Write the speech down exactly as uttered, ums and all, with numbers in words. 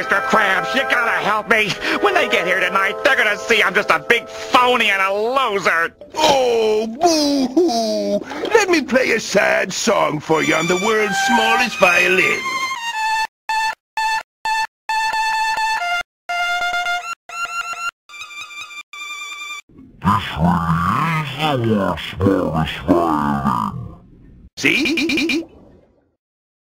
Mister Krabs, you gotta help me. When they get here tonight, they're gonna see I'm just a big phony and a loser. Oh, boo-hoo! Let me play a sad song for you on the world's smallest violin. This really is the world's smallest violin. See?